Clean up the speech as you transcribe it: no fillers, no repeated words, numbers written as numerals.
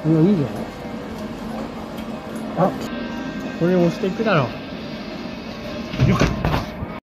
いや、いいじゃん。あ、これ押していくだろう。よっ。